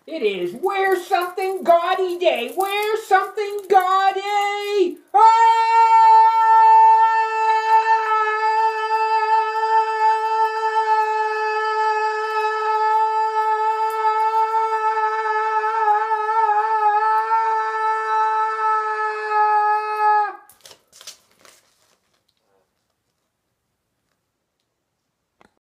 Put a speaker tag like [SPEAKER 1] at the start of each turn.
[SPEAKER 1] It is Wear Something Gaudy Day. Wear something gaudy.